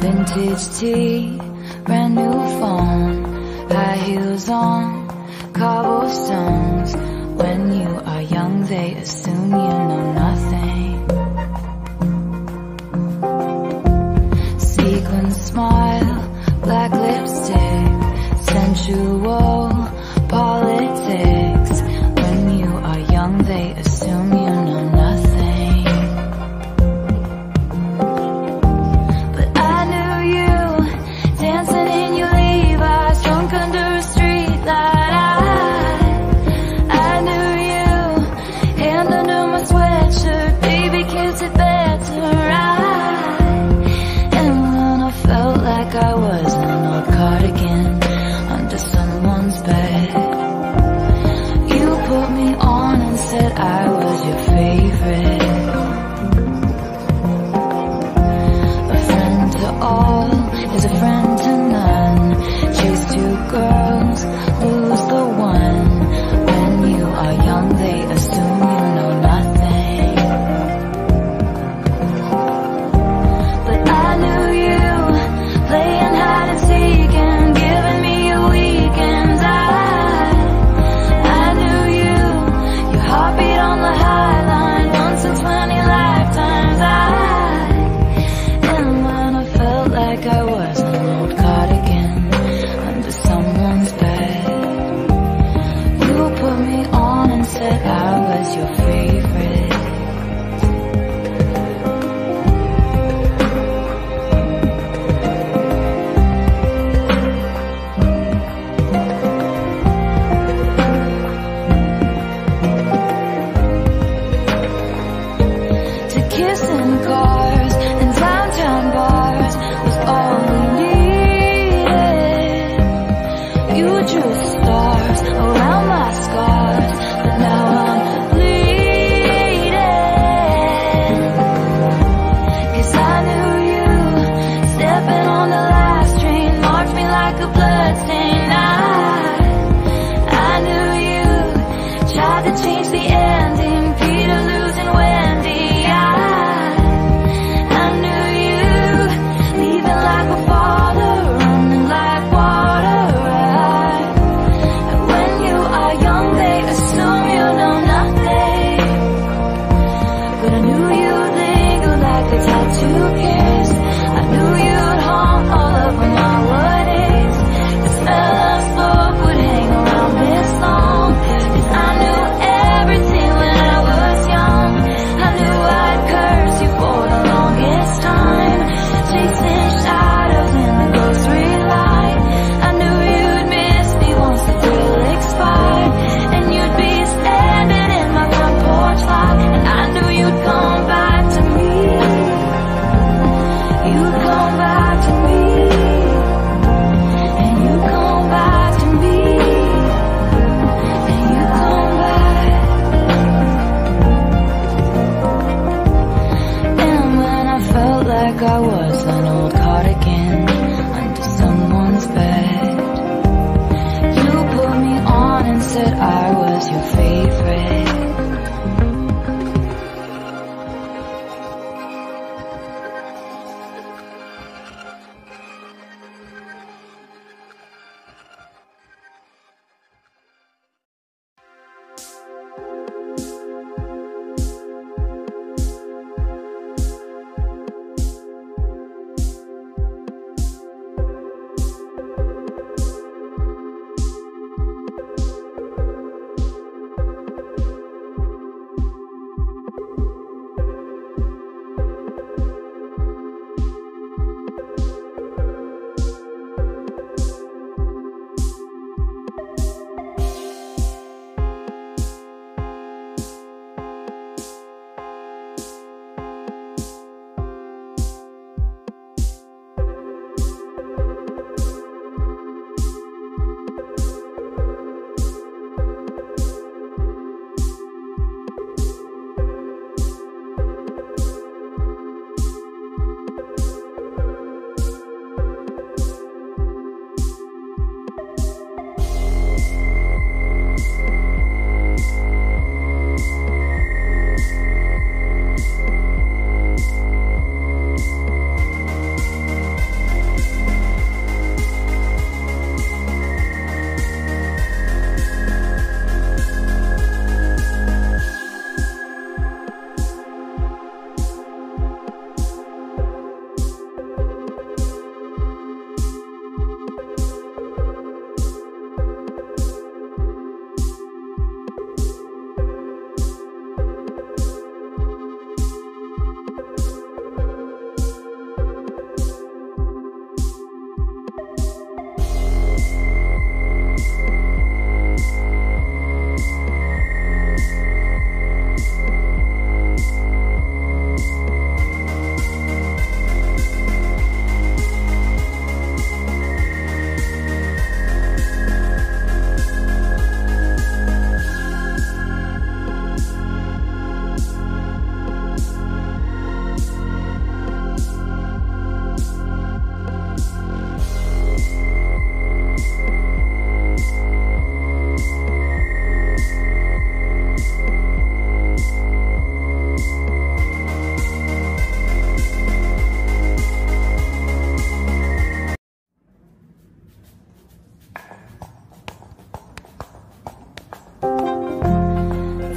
Vintage tea, brand new phone, high heels on, cobblestones. When you are young, they assume you know nothing. Sequin smile, black lipstick, sensual politics. When you are young, they assume you know nothing. But I knew you, dancing in your Levi's, drunk under a street light. I knew you, hand under my sweatshirt, baby kiss it better. And when I felt like I was an old cardigan under someone's bed, you put me on and said I was your favorite. A friend to all is a friend to none. Chase two girls, lose the one. When you are young, they assume you know nothing. But I knew you, playing hide and seek and giving me your weekends. I knew you, your heartbeat on the high line, once in 20 lifetimes. And when I felt like I was an old cardigan under someone's bed, you put me on and said I was your favorite. To kiss in cars and downtown bars was all we needed. You drew stars around my scars, but now I'm bleeding. 'Cause I knew you, stepping on the last train, marked me like a bloodstain. I knew you, tried to change the ending, Peter losing Wendy. I knew you, leaving like a father, running like water. And when you are young, they assume you know nothing. But I knew you'd linger like a tattoo kiss. I knew you'd haunt all over my weddings. The smell of smoke would hang around this long. 'Cause I knew everything when I was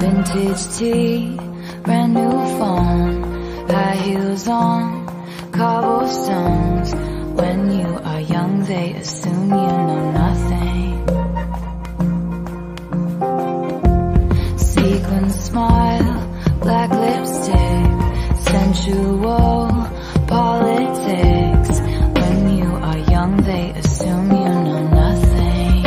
Vintage tea, brand new phone, high heels on, cobblestones. When you are young, they assume you know nothing. Sequin smile, black lipstick, sensual politics. When you are young, they assume you know nothing.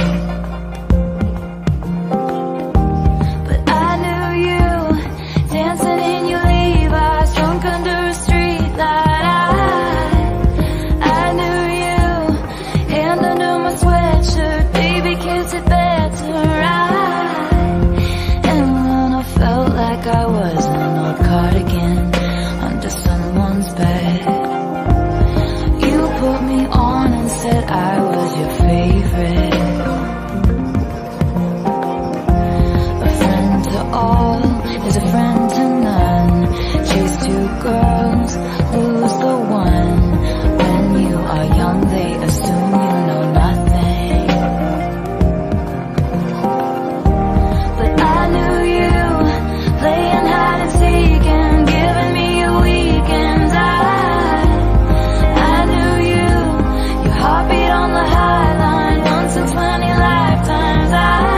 But I knew you, dancing in your Levi's, drunk under a street light. I knew you, hand under my sweatshirt, baby kiss it better right. And when I felt like I was an old cardigan under someone's bed, you put me on and said I was your favorite. A friend to all is a friend to none. Chase two girls, lose the one. When you are young, they assume you know nothing. But I knew you, playing hide and seek and giving me your weekends. I knew you, your heartbeat on the high line, once in 20 lifetimes.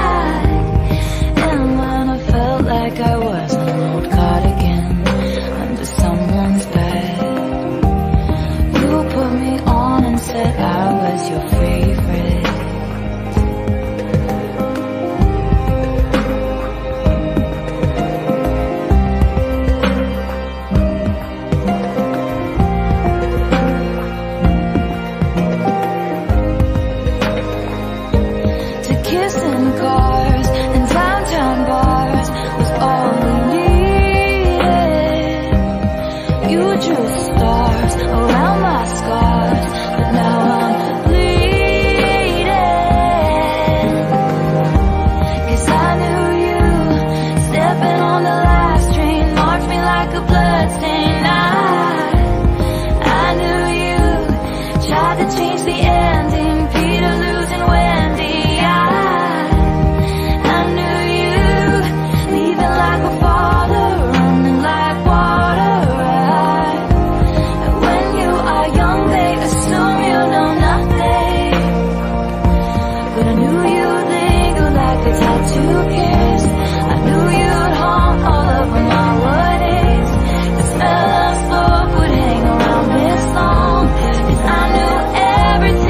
And when I felt like I was an old cardigan under someone's bed, you put me on and said I was your favorite. To kiss in cars and downtown bars was all we needed. You drew stars around my scars, but now I'm bleeding. 'Cause I knew you, stepping on the last train, marked me like a bloodstain. I knew you, tried to change the ending, Peter losing Wendy. I knew you, leaving like a father, running like water. When you are young, they assume you know nothing. But I knew you'd linger like a tattoo kiss. I knew you'd haunt all over my weddings. The smell of smoke would hang around this long. 'Cause I knew everything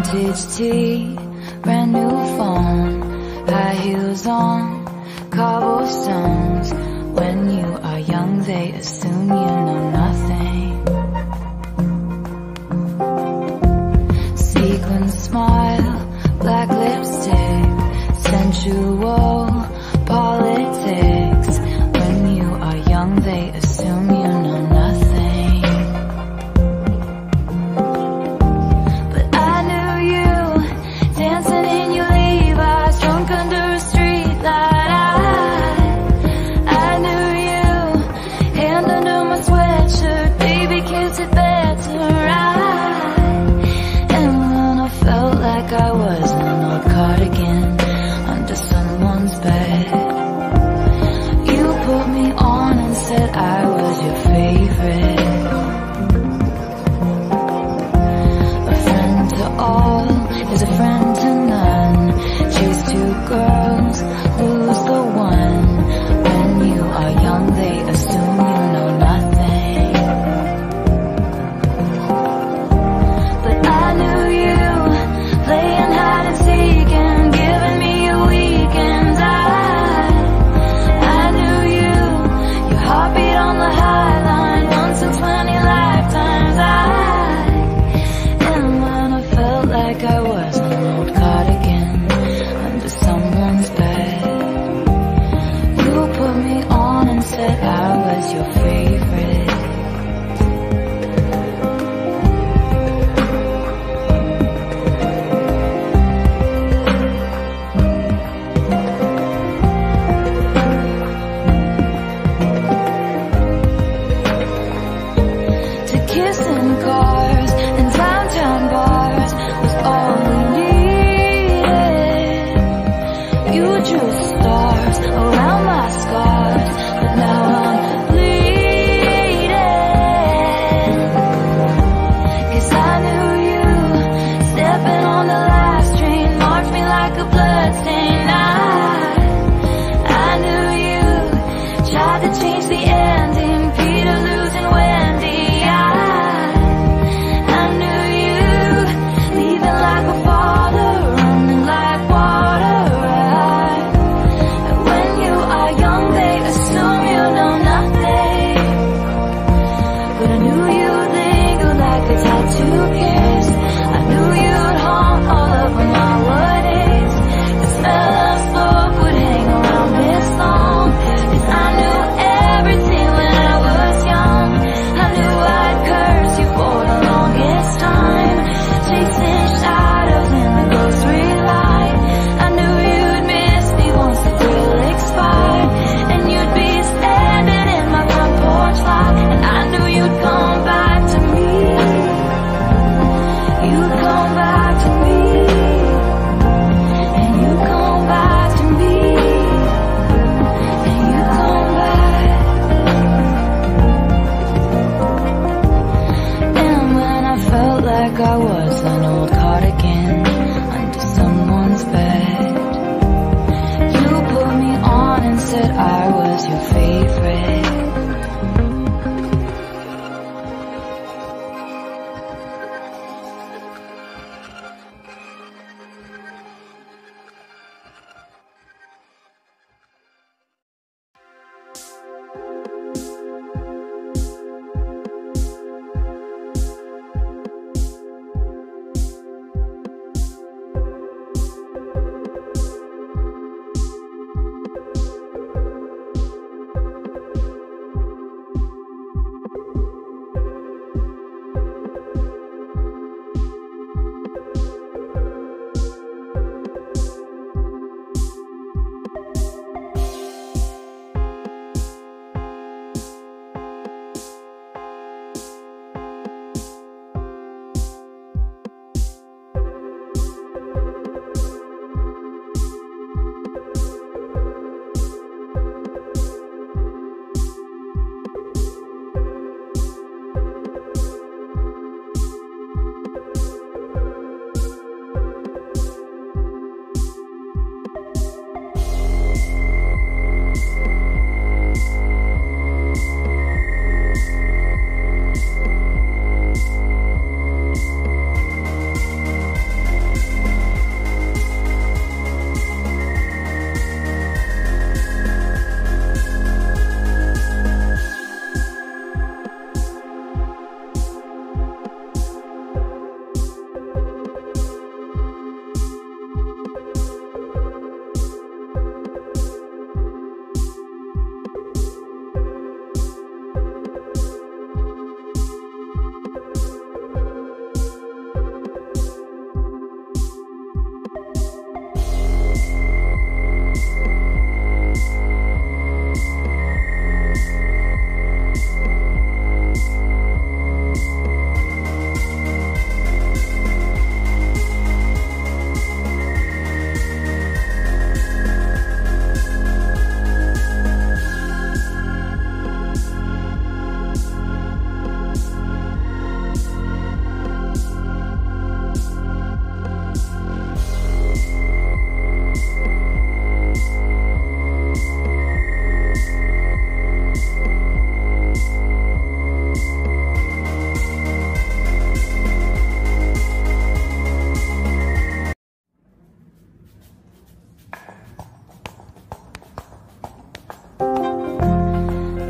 Vintage tea, brand new phone, high heels on cobblestones. When you are young, they assume you know nothing. Sequin smile, black lipstick, sensual politics. When you are young, they assume you know nothing. But I knew you, dancing in your Levi's, drunk under a street light. I knew you, hand under my sweatshirt, baby kiss it better. And when I felt like I was in an old cardigan under someone's bed, you put me on and said I was your favorite. A friend to all is a friend to none. Chase two girls, lose the one. When you are young, they assume you know nothing. But I knew you, playing hide and seek and giving me your weekends. I knew you, your heartbeat on the high line, once in 20 lifetimes. And when I felt like I was an old cardigan under someone's bed, you put me on and said I was your favorite. To kiss in cars and downtown bars was all we needed. You drew stars around my scars, but now I'm bleeding. 'Cause I knew you, stepping on the last train, marked me like a bloodstain. I knew you, tried to change the ending, Peter losing Wendy. I knew you, leaving like a father, running like water. When you are young, they assume you know nothing. But I knew you'd linger like a tattoo kiss. I knew you'd haunt all over my weddings. The smell of smoke would hang around this long. 'Cause I knew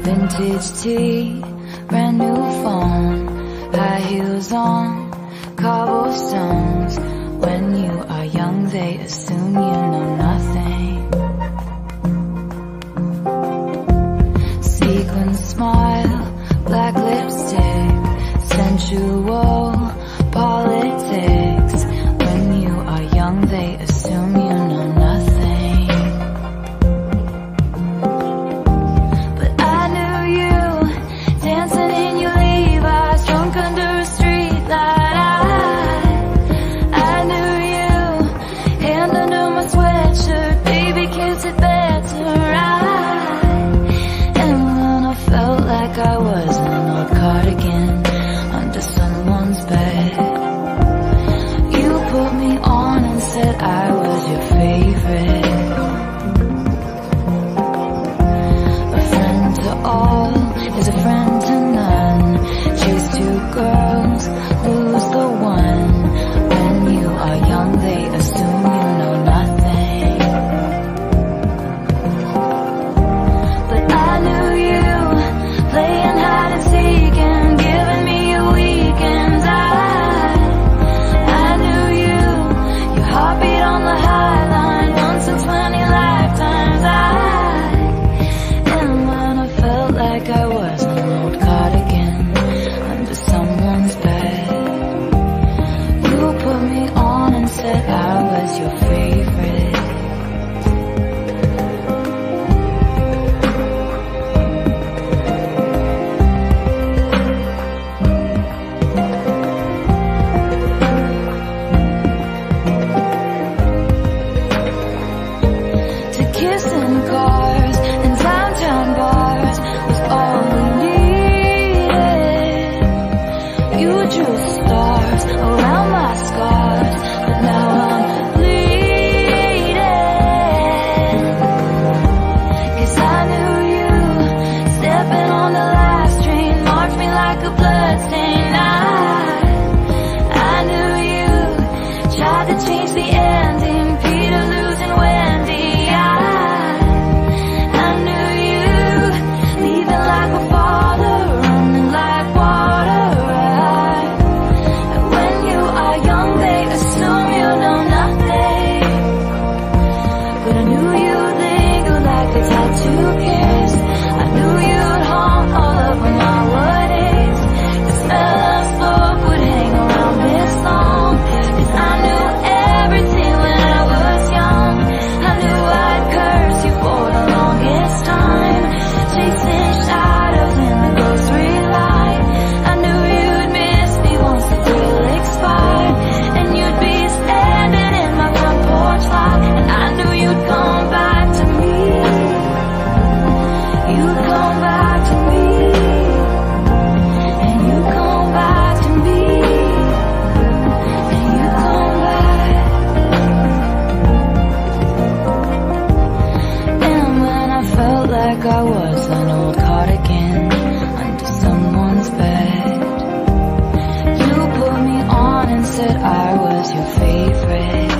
Vintage tea, brand new phone, high heels on, cobblestones. When you are young, they assume you know nothing. Sequin smile, black lipstick, sensual politics. When you are young, they assume you know nothing. But I knew you, dancing in your Levi's, drunk under a street light. I knew you, hand under my sweatshirt, baby, kiss it better. And when I felt like I was an old cardigan under someone's bed, you put me on and said I was your favorite. A friend to all is a friend to none. Chase two girls, lose the one. When you are young, they assume you know nothing. But I knew you, playing hide and seek and giving me your weekends. I knew you, your heartbeat on the high line, once in 20 lifetimes. And when I felt like I was an old cardigan under someone's bed, you put me on and said I was your favorite. To kiss in cars and downtown bars was all we needed. You drew stars around my scars, but now I'm bleeding. 'Cause I knew you, stepping on the last train, marked me like a bloodstain. I knew you, tried to change the ending, Peter losing Wendy. I knew you, leaving like a father, running like water. When you are young, they assume you know nothing. But I knew you'd linger like a tattoo kiss. I knew you'd haunt all over my weddings. The smell of smoke would hang around this long. 'Cause I knew everything when I was young. I knew I'd curse you for the longest time, chasing shadows in the grocery line. I knew you'd miss me once the thrill expired, and you'd be standing in my front porch lot. And I knew you'd come back to me. You'd come back to me. And you come back to me. And you come back. And when I felt like I was an old cardigan under someone's bed, you put me on and said I was your favorite.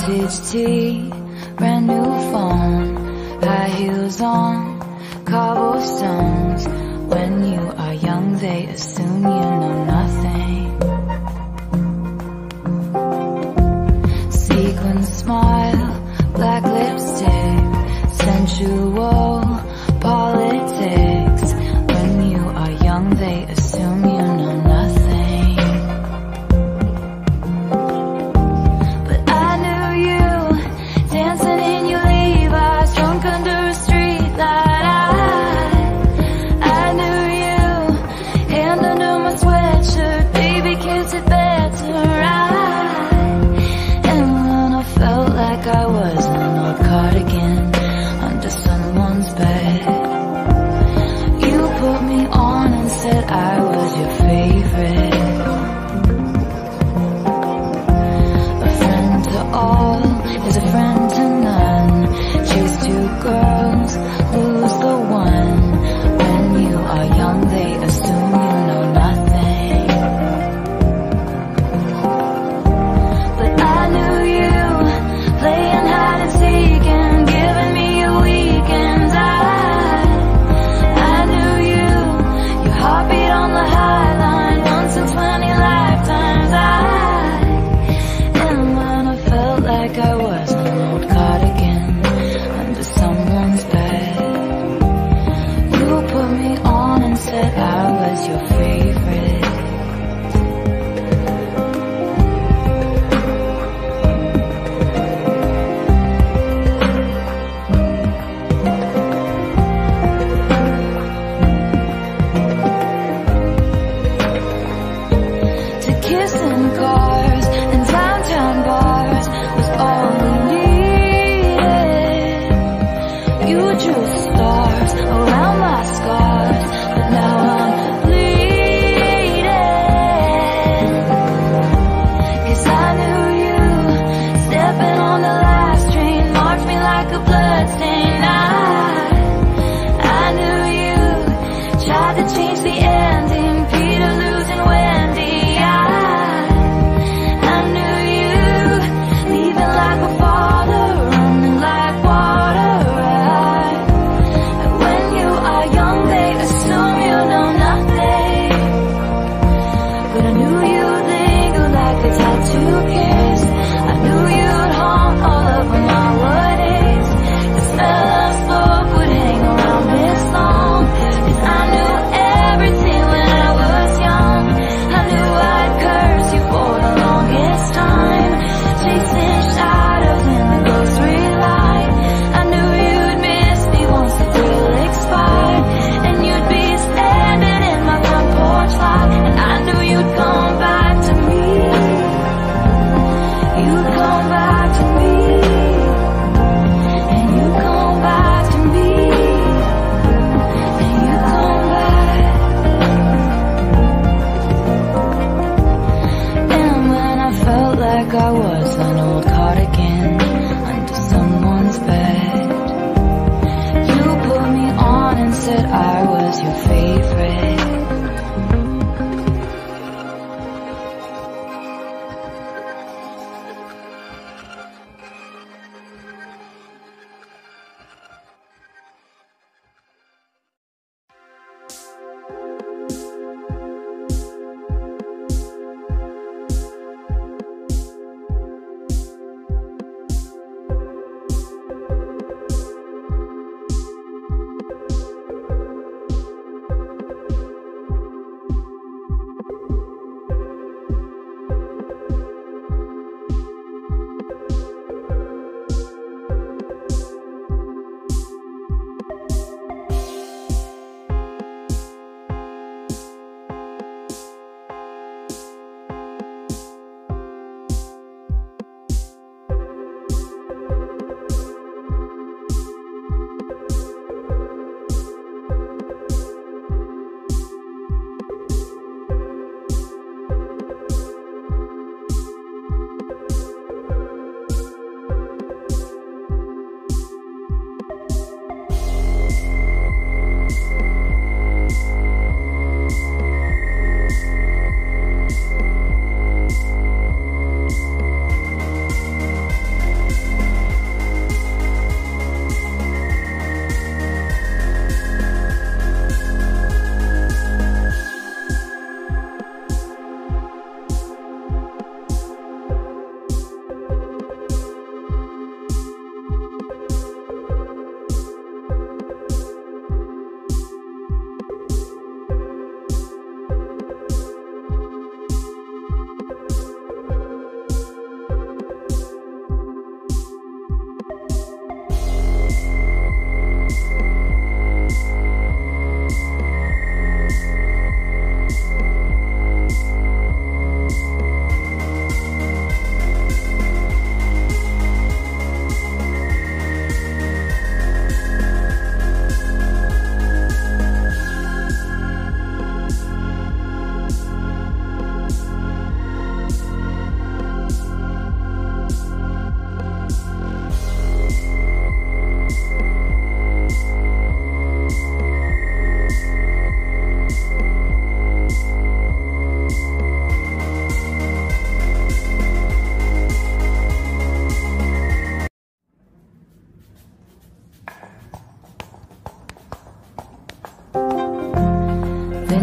Vintage tea, brand new phone, high heels on, cobblestones. When you are young, they assume you know nothing. Sequin smile, black lipstick, sensual politics. When you are young, they assume you know nothing. But I knew you, dancing in your Levi's, drunk under a street light. I knew you, hand under my sweatshirt, baby, kiss it better. And when I felt like I was an old cardigan under someone's bed, you put me on and said I was your favorite. A friend to all is a friend to none. Chase two girls, lose the one. When you are young, they assume you know nothing. But I knew you, playing hide and seek and giving me your weekends. I knew you, your heartbeat on the high line, once in 20 lifetimes. And when I felt like I was an old cardigan under someone's bed, you put me on and said I was your favorite. To kiss in cars and downtown bars was all we needed. You drew stars around my scars, but now I'm bleeding. 'Cause I knew you, stepping on the last train, marked me like a bloodstain. I knew you, tried to change the ending, Peter losing Wendy. I knew you, leaving like a father, running like water. When you are young, they assume you know nothing. But I knew you'd linger like a tattoo kiss. I knew you'd haunt all over my weddings. The smell of smoke would hang around this long. 'Cause I knew everything when I was young. I knew I'd curse you for the longest time, chasing shadows in the grocery line. I knew you'd miss me once the thrill expired, and you'd be standing in my front porch light. And I knew you'd come back to me. You'd come back to me. And you'd come back to me. And you'd come back. And when I felt like I was an old cardigan under someone's bed, you put me on and said I was your favorite.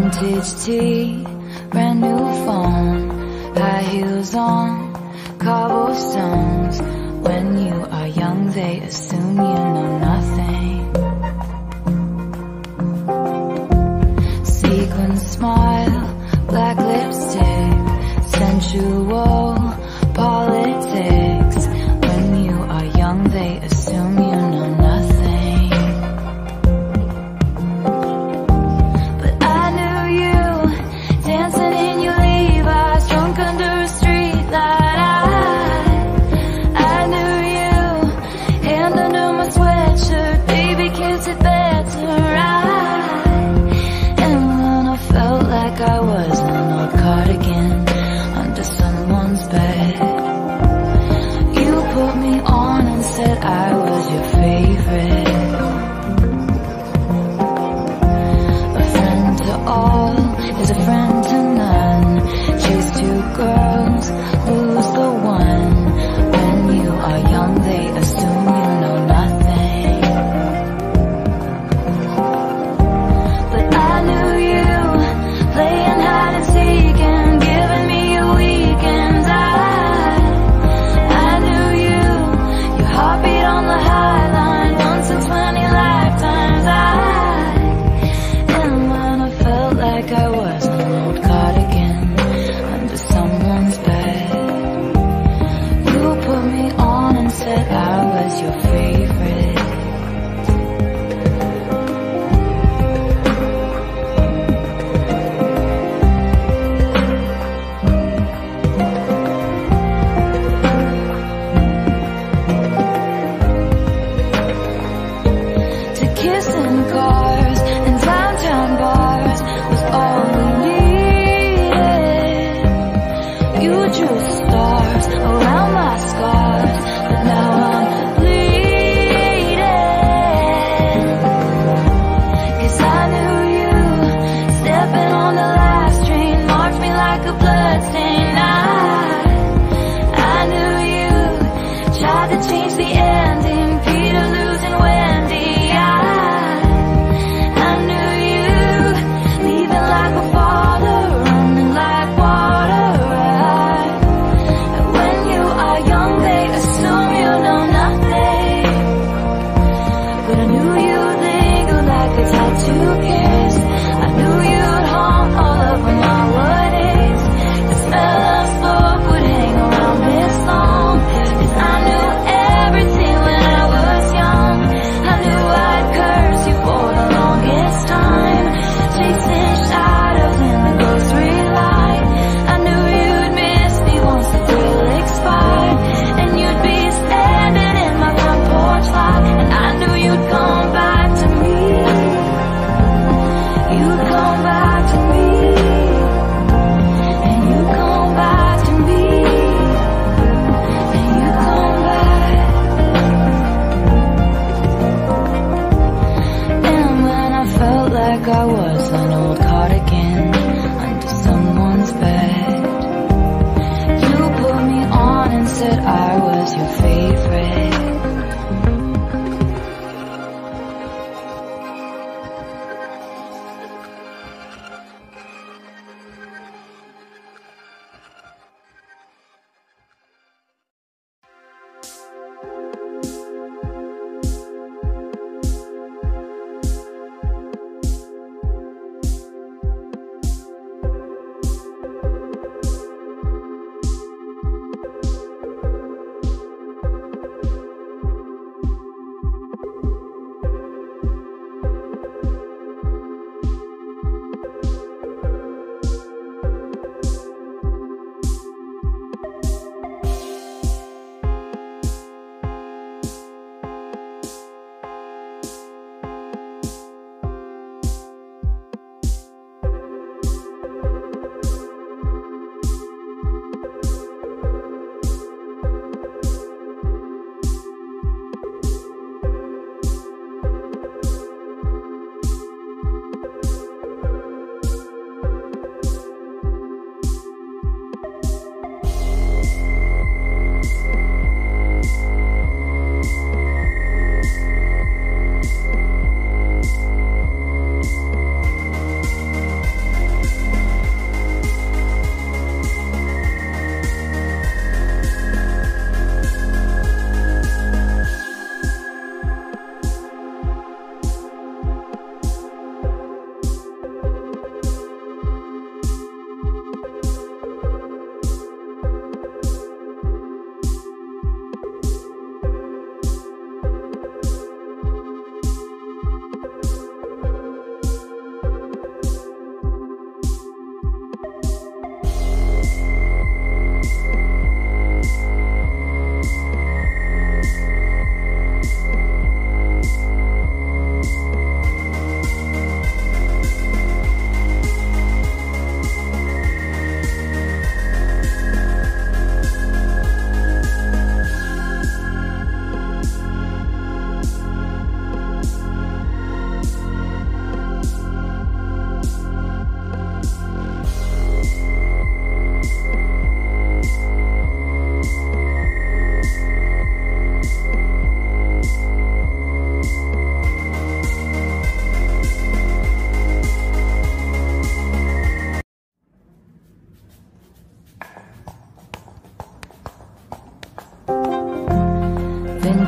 Vintage tea, brand new phone, high heels on, cobblestones. When you are young, they assume you know nothing. Sequin smile, black lipstick, sensual politics. When you are young, they assume you know nothing. But I knew you, dancing in your Levi's, drunk under a street light. I knew you, hand under my sweatshirt, baby kiss it better. And when I felt like I was an old cardigan under someone's bed, you put me on and said I was your favorite. A friend to all is a friend to none. Chase two girls, lose the one. When you are young, they assume you know nothing. But I knew you, playing hide and seek and giving me your weekends. I knew you, your heartbeat on the high line, once in 20 lifetimes. And when I felt like I was an old cardigan under someone's bed, you put me on and said I was your favorite. To kiss in cars and downtown bars was all we needed. You drew stars around my scars, but now I'm bleeding. 'Cause I knew you, stepping on the last train, marked me like a bloodstain. I knew you, tried to change the ending, Peter losing Wendy. I knew you, leaving like a father, running like water. When you are young, they assume you know nothing. But I knew you'd linger like a tattoo kiss. I knew you'd haunt all over my weddings. The smell of smoke would hang around this long. 'Cause I knew everything when I was young. I knew I'd curse you for the longest time, chasing shadows in the grocery line. I knew you'd miss me once the thrill expired, and you'd be standing in my front porch lot. And I knew you'd come back to me. You'd come back to me. And you come back to me. And you come back. And when I felt like I was an old cardigan under someone's bed, you put me on and said I was your favorite.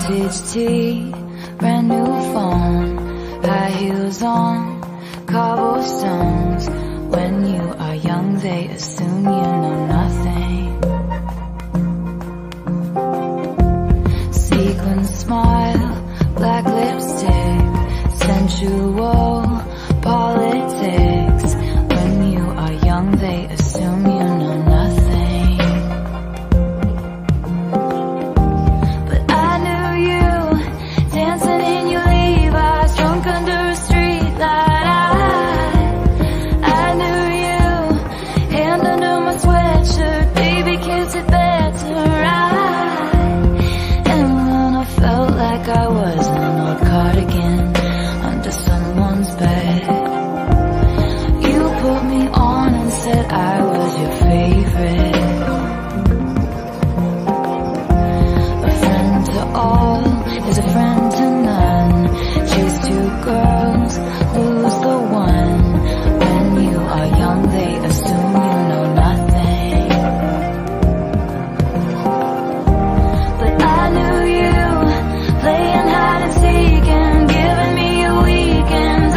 Vintage tea, brand new phone, high heels on, cobblestones. When you are young, they assume you know nothing. Sequin smile, black lipstick, sensual politics. When you are young, they assume you know nothing. But I knew you, dancing in your Levi's, drunk under a street light. I knew you, hand under my sweatshirt, baby, kiss it better. And when I felt like I was an old cardigan under someone's bed, you put me on and said I was your favorite. A friend to all is a friend to none. Chase two girls, lose the one. When you are young, they assume you know nothing. But I knew you, playing hide and seek and giving me your weekends.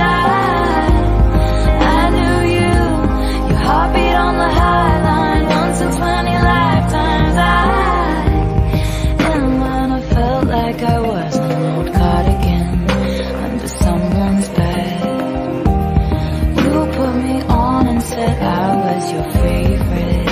I knew you, your heartbeat on the high line, once in 20 lifetimes. And when I felt like I was an old cardigan under someone's bed, you put me on and said I was your favorite.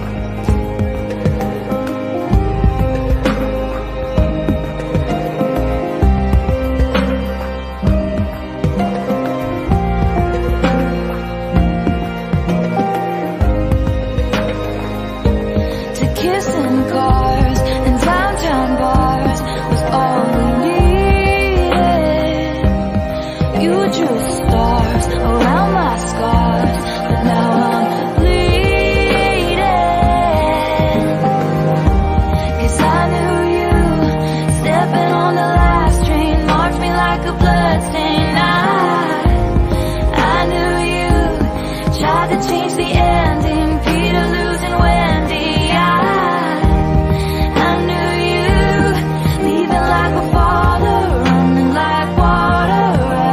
To kiss in cars and downtown bars was all we needed. You drew stars around my scars, but now I'm bleeding. 'Cause I knew you, stepping on the last train, marked me like a bloodstain. I knew you, tried to change the ending, Peter losing Wendy. I knew you, leaving like a father, running like water.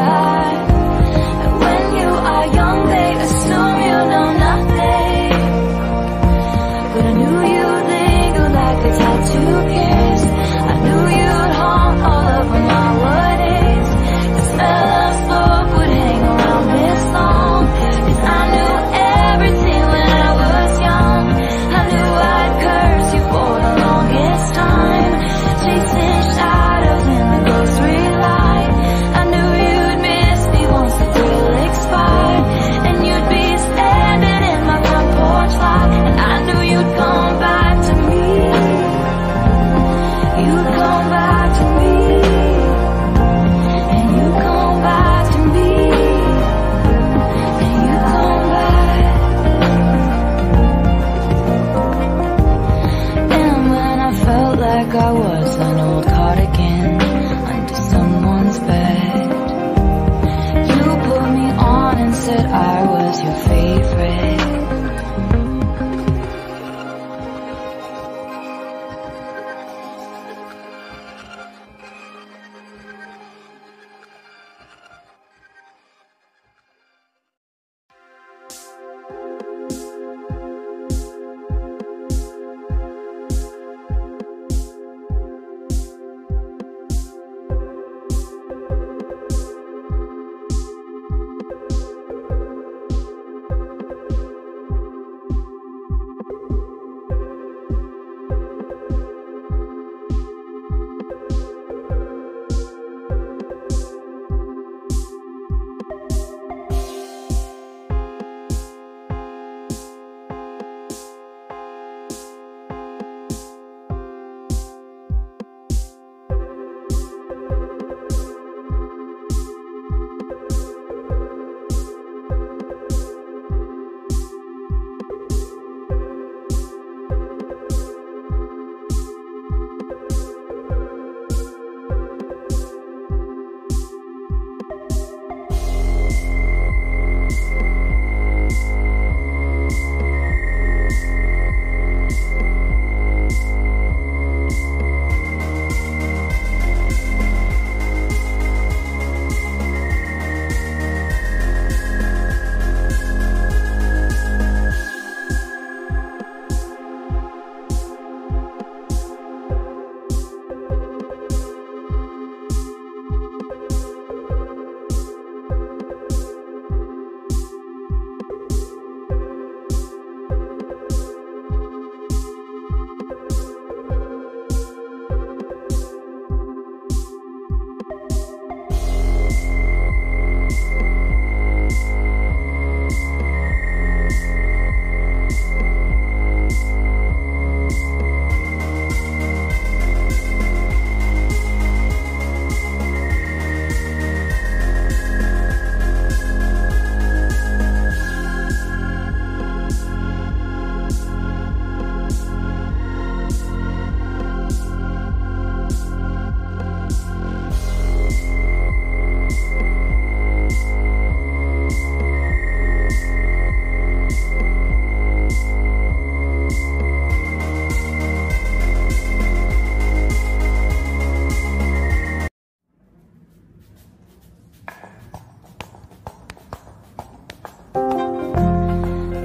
When you are young, they assume you know nothing. But I knew you'd linger like a tattoo pierce. I knew you'd haunt all over my weddings. The smell of smoke would hang around this long. 'Cause I knew everything when I was young. I knew I'd curse you for the longest time, chasing shadows in the grocery line. I knew you'd miss me once the thrill expired, and you'd be standing in my front porch lot. And I knew you'd come back to me. You'd come back to me. And you'd come back to me. And you'd come back. And when I felt like I was an old cardigan under someone's bed, you put me on and said I was your favorite.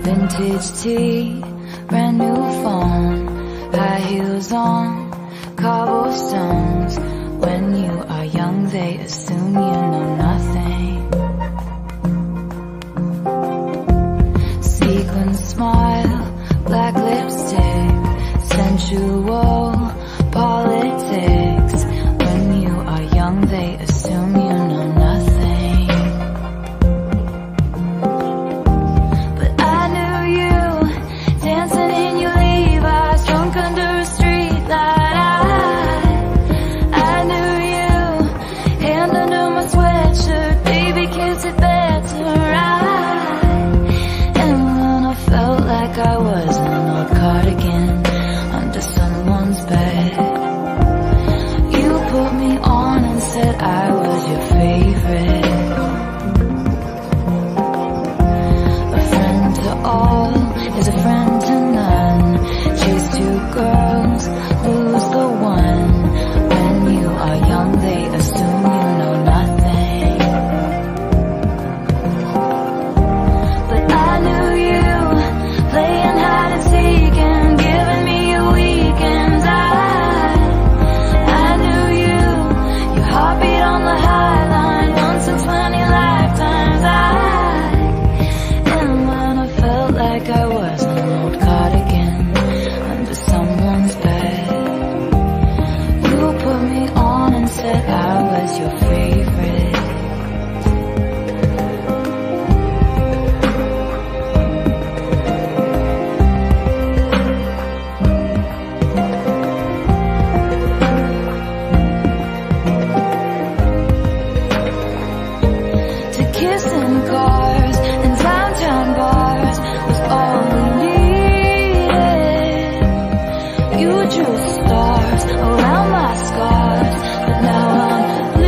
Vintage tea, brand new phone, high heels on, cobblestones. When you are young, they assume you know nothing. Sequin smile, black lipstick, sensual politics. When you are young, they assume you know nothing. But I knew you, dancing in your Levi's, drunk under a street light. I knew you, hand under my sweatshirt, baby, kiss it better. And when I felt like I was in an old cardigan under someone's bed, you put me on and said I was your favorite. A friend to all is a friend to none. Chase two girls, lose the one. When you are young, they assume you know nothing. But I knew you, playing hide and seek and giving me your weekends. I knew you, your heartbeat on the high line, once in 20 lifetimes. And when I felt like I was an old cardigan under someone's bed, you put me on and said I was your favorite. To kiss in cars and downtown bars was all we needed. You drew stars around my scars, but now I'm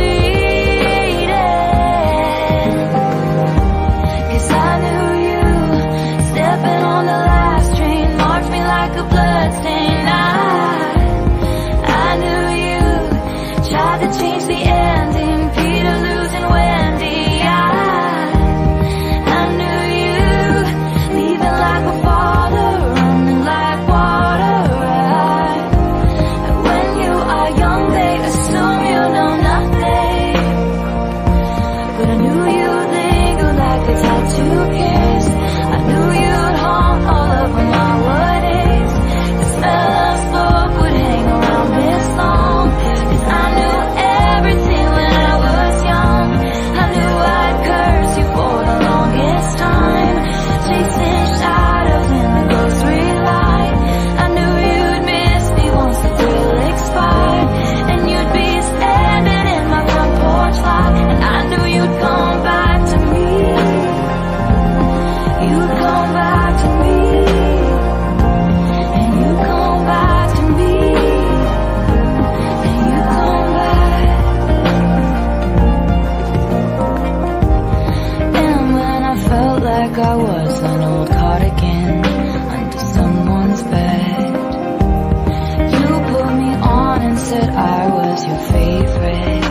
bleeding. 'Cause I knew you, stepping on the last train, marked me like a bloodstain. I knew you, tried to change the ending, Peter losing Wendy. I knew you, leaving like a father, running like water. When you are young, they assume you know nothing. But I knew you'd linger like a tattoo kiss. I knew you'd haunt all over my weddings. The smell of smoke would hang around this long. 'Cause I knew everything when I was young. I knew I'd curse you for the longest time, chasing shadows in the grocery line. I knew you'd miss me once the thrill expired, and you'd be standing in my front porch light. And I knew you'd come back to me. You'd come back to me. And you come back to me. And you come back. And when I felt like I was an old cardigan under someone's bed, you put me on and said I was your favorite.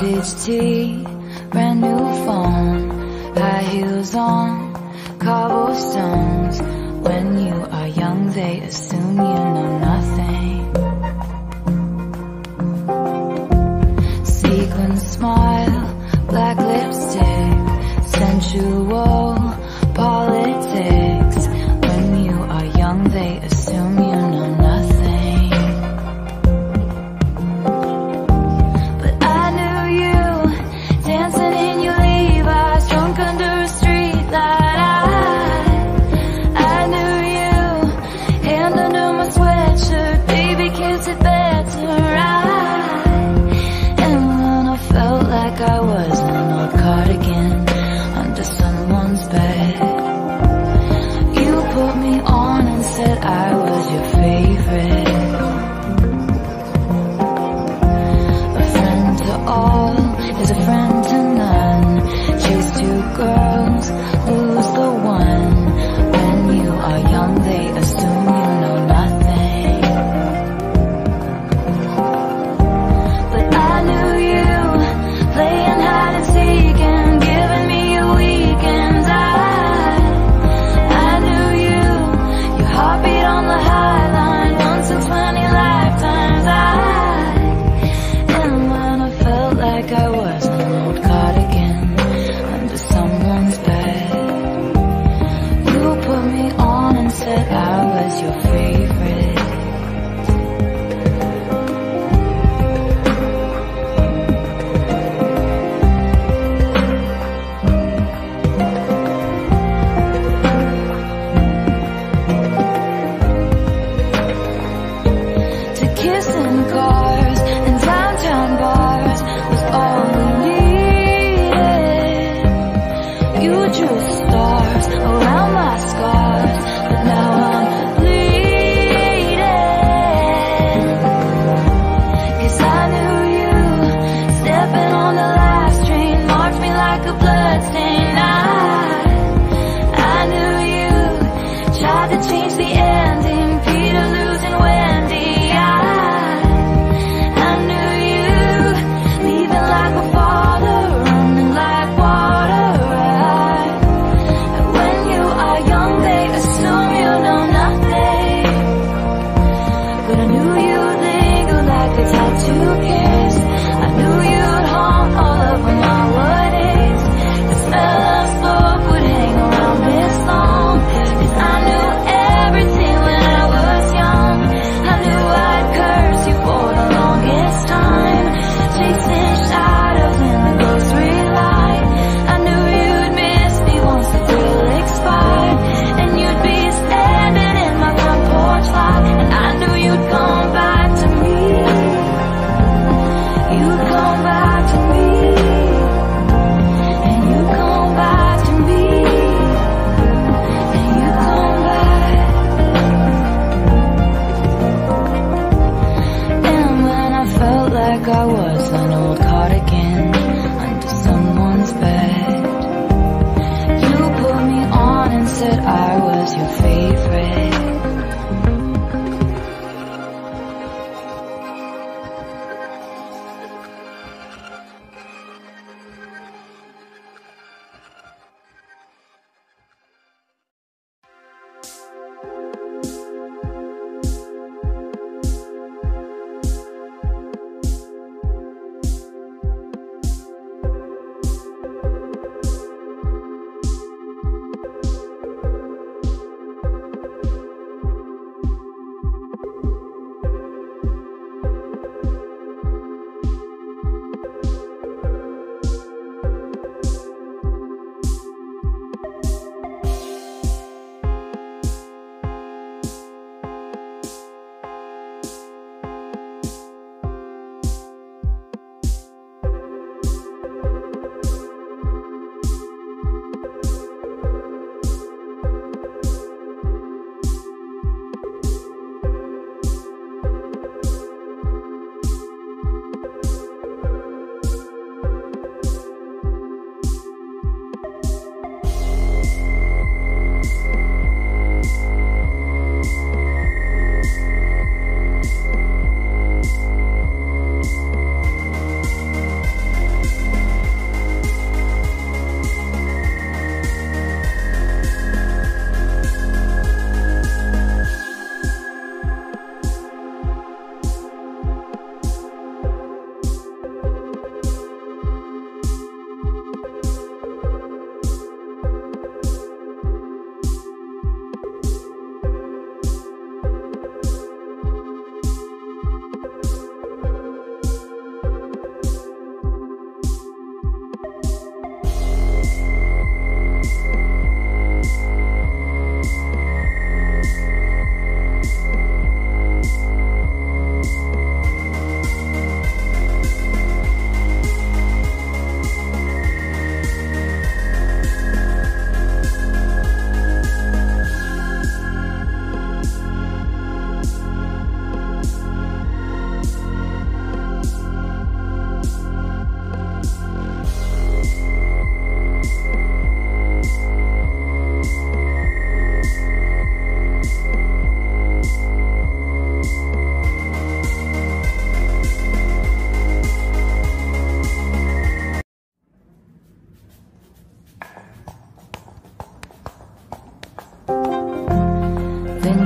Vintage tea, brand new phone, high heels on, cobblestones. When you are young, they assume you know nothing. Sequin smile, black lipstick, sensual politics. When you are young, they assume you know nothing. But I knew you, dancing in your Levi's, drunk under a street light. I knew you, hand under my sweatshirt, baby kiss it better. And when I felt like I was an old cardigan under someone's bed, you put me on and said I was your favorite. A friend to all is a friend to none. Chase two girls, lose the one. When you are young, they assume you know nothing. But I knew you, playing hide and seek and giving me your weekends. I knew you, your heartbeat on the high line, once in 20 lifetimes. And when I felt like I was an old cardigan under someone's bed, you put me on and said I was your favorite. To kiss in cars and downtown bars was all we needed. You drew stars around my scars, but now I'm bleeding.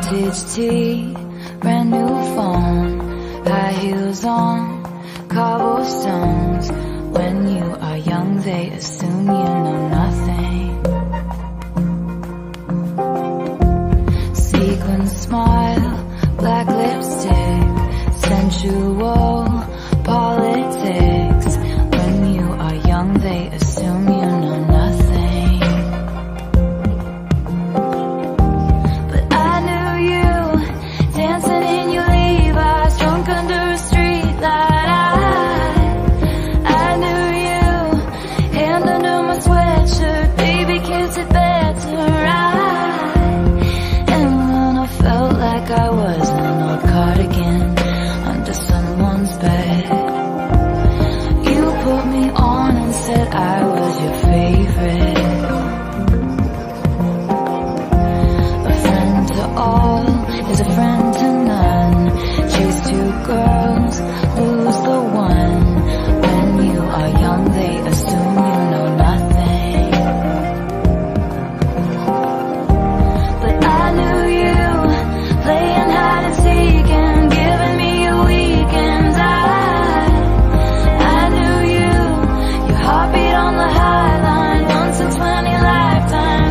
Vintage tea, brand new phone, high heels on, cobblestones. When you are young, they assume you know nothing. Sequin smile, black lipstick, sensual politics. When you are young, they assume you know nothing. But I knew you, dancing in your Levi's, drunk under a street light. I knew you, hand under my sweatshirt, baby kiss it better. And when I felt like I was an old cardigan under someone's bed, you put me on and said I was your favorite. A friend to all is a friend to none. Chase two girls, lose the one. When you are young, they assume you know nothing. But I knew you, playing hide and seek and giving me your weekends. I knew you, your heartbeat on the high line, once in 20 lifetimes.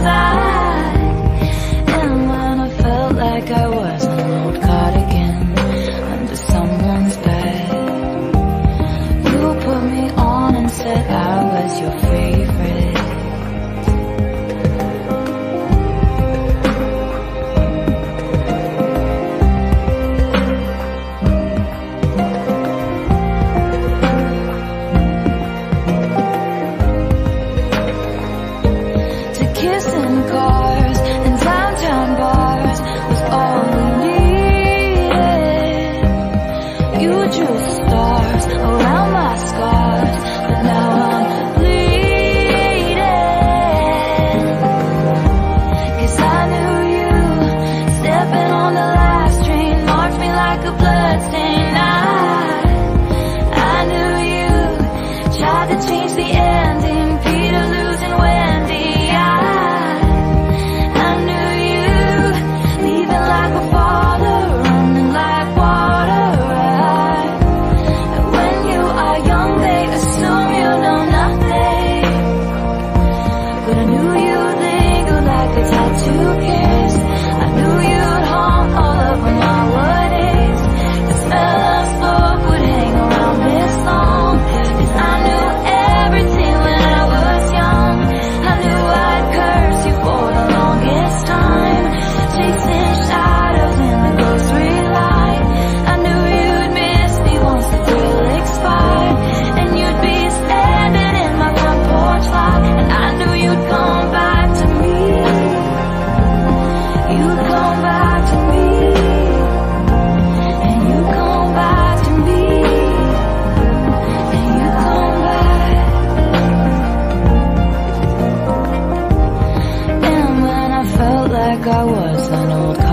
And when I felt like I was an old cardigan under someone's bed, you put me on and said I was your favorite. To kiss in cars and downtown bars was all we needed. You drew stars around my scars, but now I'm bleeding. 'Cause I knew you, stepping on the last train, marked me like a bloodstain. I knew you, tried to change the ending, Peter losing Wendy. I knew you, leaving like a father, running like water. When you are young, they assume you know nothing. But I knew you'd linger like a tattoo kiss. I knew you'd haunt all over my weddings. The smell of smoke would hang around this long. 'Cause I knew everything when I was young. I knew I'd curse you for the longest time, chasing shadows in the grocery line. I knew you'd miss me once the thrill expired, and you'd be standing in my front porch light. And I knew you'd come back to me. You'd come back to me. And you come back to me. And you come back. And when I felt like I was an old